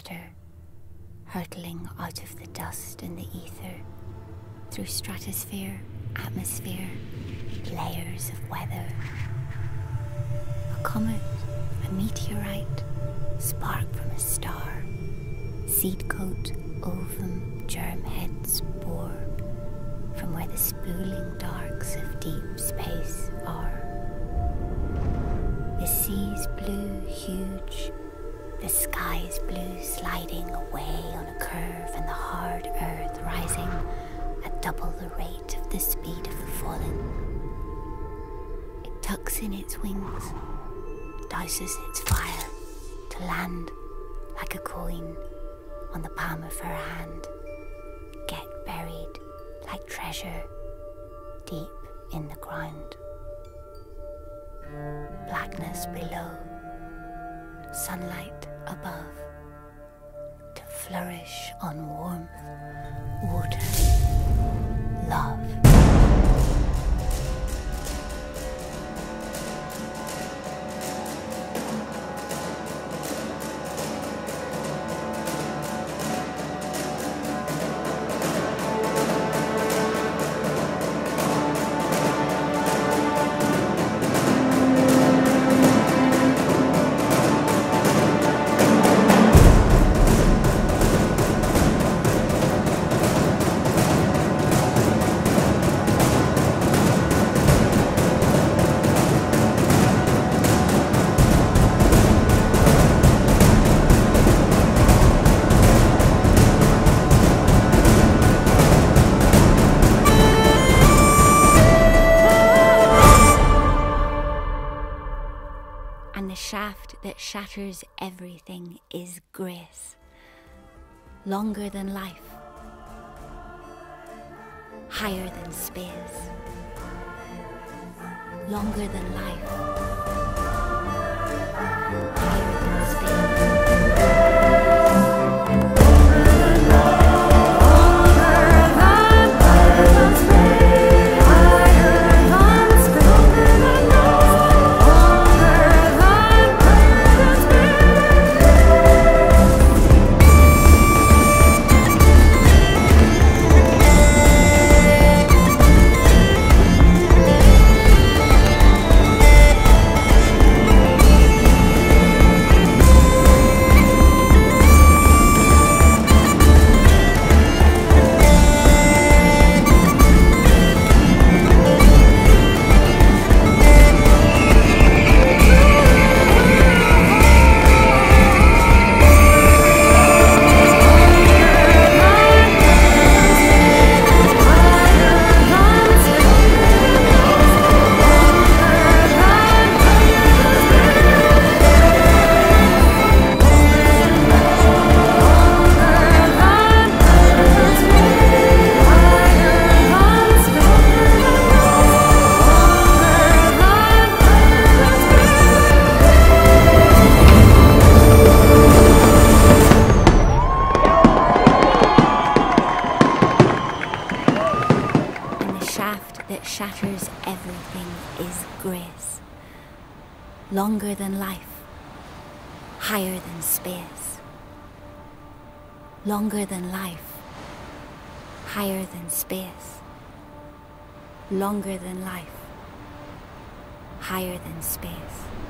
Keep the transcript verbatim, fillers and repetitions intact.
faster, hurtling out of the dust and the ether, through stratosphere, atmosphere, layers of weather. A comet, a meteorite, spark from a star, seed coat, ovum, germ head, spore, from where the spooling darks of deep space are. The sea's blue huge, the sky's blue sliding away on a curve, and the hard earth rising at double the rate of the speed of the fallen. It tucks in its wings, douses its fire, to land like a coin on the palm of her hand, get buried like treasure deep in the ground. Blackness below, sunlight above, to flourish on warmth, water, love. And the shaft that shatters everything is grace, longer than life, higher than space, longer than life, higher than space. That shatters everything is grace, longer than life, higher than space, longer than life, higher than space, longer than life, higher than space.